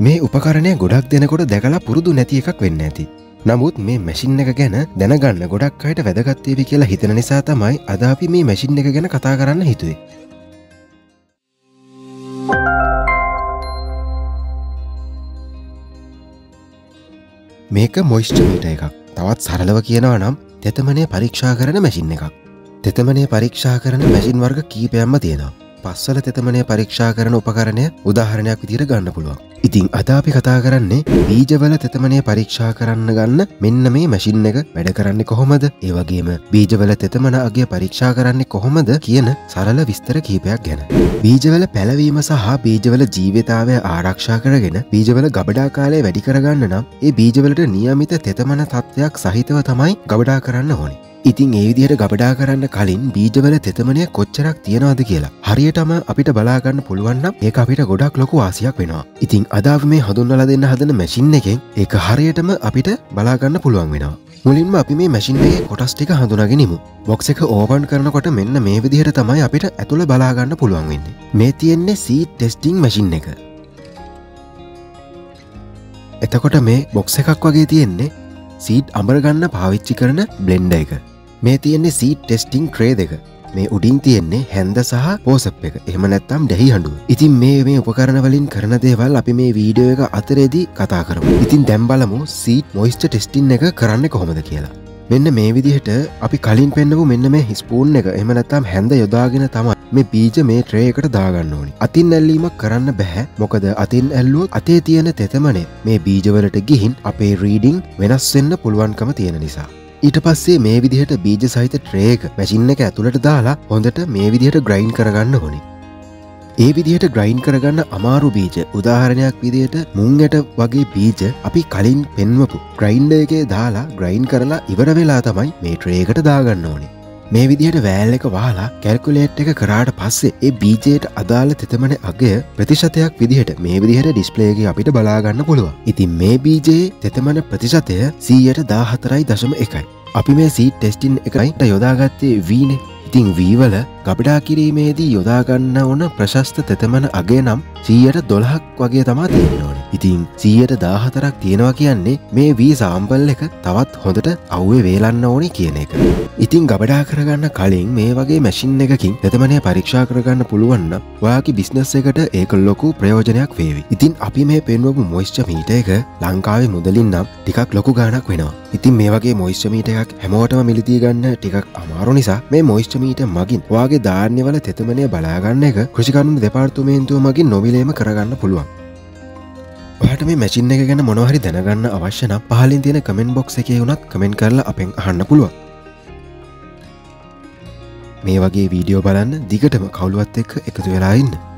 මේ උපකරණය ගොඩක් දෙනකොට දැකලා පුරුදු නැති එකක් වෙන්න ඇති. නමුත් මේ මැෂින් එක ගැන දැනගන්න ගොඩක් අයට වැදගත් වේවි කියලා හිතන නිසා තමයි අද අපි මේ මැෂින් එක ගැන කතා කරන්න හිතුවේ. මේක මොයිස්චර් මීටර් එකක්. තවත් සරලව කියනවා නම් තෙතමනය පරීක්ෂා කරන මැෂින් එකක්. තෙතමනය පරීක්ෂා කරන මැෂින් වර්ග කීපයක්ම තියෙනවා. පස්වල තෙතමනය පරීක්ෂා කරන උපකරණය උදාහරණයක් විදිහට ගන්න පුළුවන්. ඉතින් අද අපි කතා කරන්නේ බීජවල තෙතමනය පරීක්ෂා කරන්න ගන්න මෙන්න මේ මැෂින් එක වැඩ කරන්නේ කොහොමද? ඒ වගේම බීජවල තෙතමන අගය පරීක්ෂා කරන්නේ කොහොමද කියන සරල විස්තර කිහිපයක් ගැන. බීජවල පැලවීම සහ බීජවල ජීවිතාවය ආරක්ෂා කරගෙන බීජවල ගබඩා කාලය වැඩි කරගන්න නම් ඒ බීජවලට නියමිත තෙතමන තත්ත්වයක් සහිතව තමයි ගබඩා කරන්න ඕනේ. ඉතින් ඒ විදිහට ගබඩා කරන්න කලින් බීජවල තෙතමනය කොච්චරක් තියනවද කියලා හරියටම අපිට බලාගන්න පුළුවන් නම් ඒක අපිට ගොඩක් ලොකු වාසියක් වෙනවා. ඉතින් අද අපි මේ හඳුන්වලා දෙන්න හදන මැෂින් එකෙන් ඒක හරියටම අපිට බලාගන්න පුළුවන් වෙනවා. මුලින්ම අපි මේ මැෂින් එකේ කොටස් ටික හඳුනාගෙනමු. බොක්ස් එක ඕපන් කරනකොට මෙන්න මේ විදිහට තමයි අපිට ඇතුළ බලාගන්න පුළුවන් වෙන්නේ. මේ තියෙන්නේ සීඩ් ටෙස්ටිංగ్ මැෂින් එක. එතකොට මේ බොක්ස් එකක් වගේ තියෙන්නේ සීඩ් අඹරගන්න පාවිච්චි කරන බ්ලෙන්ඩර් එක. මේ තියෙන්නේ සීඩ් ටෙස්ටිං ට්‍රේ දෙක. මේ උඩින් තියෙන්නේ හැන්ද සහ පෝසප් එක. එහෙම නැත්නම් දැහි හඬුව. ඉතින් මේ උපකරණ වලින් කරන දේවල් අපි මේ වීඩියෝ එක අතරේදී කතා කරමු. ඉතින් දැන් බලමු සීඩ් මොයිස්චර් ටෙස්ටිං එක කරන්නේ කොහොමද කියලා. මෙන්න මේ විදිහට අපි කලින් පෙන්නපු මෙන්න මේ ස්පූන් එක එහෙම නැත්නම් හැන්ද යොදාගෙන තමයි මේ බීජ මේ ට්‍රේ එකට දාගන්න ඕනේ. අතින් ඇල්ලීමක් කරන්න බෑ. මොකද අතින් ඇල්ලුවොත් අතේ තියෙන තෙතමනේ මේ බීජවලට ගිහින් අපේ රීඩින් වෙනස් වෙන්න පුළුවන්කම තියෙන නිසා. ඊට පස්සේ මේ විදිහට බීජ සහිත ට්‍රේ එක මැෂින් එක ඇතුළට දාලා හොඳට මේ විදිහට ග්‍රයින්ඩ් කරගන්න ඕනේ. ඒ විදිහට ග්‍රයින්ඩ් කරගන්න අමාරු බීජ උදාහරණයක් විදිහට මුං ඇට වගේ බීජ අපි කලින් පෙන්වපු ග්‍රයින්ඩර් එකේ දාලා ග්‍රයින්ඩ් කරලා ඉවර වෙලා තමයි මේ ට්‍රේ එකට දාගන්න ඕනේ. මේ විදිහට වෑල් එක වහලා කැල්කියුලේට් එක කරාට පස්සේ ඒ බීජයට අදාළ තෙතමන අගය ප්‍රතිශතයක් විදිහට මේ විදිහට ඩිස්ප්ලේ එකේ අපිට බලා ගන්න පුළුවන්. ඉතින් මේ බීජයේ තෙතමන ප්‍රතිශතය 100.14.1යි. අපි මේ සීඩ් ටෙස්ටින් එකයි යොදාගත්තේ V නේ. ඉතින් V වල ගබඩා කිරීමේදී යොදා ගන්න ඕන ප්‍රශස්ත තෙතමන අගය නම් 112ක් වගේ තමයි තියෙන්න ඕනේ. ඉතින් 114ක් තියෙනවා කියන්නේ මේ V සාම්පල් එක තවත් හොඳට අවුවේ වේලන්න ඕනේ කියන එක. ඉතින් ගබඩා කරගන්න කලින් මේ වගේ මැෂින් එකකින් තෙතමනය පරීක්ෂා කරගන්න පුළුවන් නම් ඔයාගේ බිස්නස් එකට ඒක ලොකු ප්‍රයෝජනයක් වේවි. ඉතින් අපි මේ පෙන්වපු මොයිස්චර් මීටර් එක ලංකාවේ මුදලින් නම් ටිකක් ලොකු ගාණක් වෙනවා. ඉතින් මේ වගේ මොයිස්චර් මීටර් එකක් හැමෝටම මිලදී ගන්න ටිකක් අමාරු නිසා මේ මොයිස්චර් මීටර් මගින් ඔයාගේ ධාන්‍යවල තෙතමනය බලාගන්න එක කෘෂිකර්ම දෙපාර්තමේන්තුව මගින් නොමිලේම කරගන්න පුළුවන්. ඔයාට මේ මැෂින් එක ගැන මොනවා හරි දැනගන්න අවශ්‍ය නම් පහලින් තියෙන කමෙන්ට් බොක්ස් එකේ උනත් කමෙන්ට් කරලා අපෙන් අහන්න පුළුවන්. මේ වගේ වීඩියෝ බලන්න දිගටම කවුළුවත් එක්ක එකතු වෙලා ඉන්න.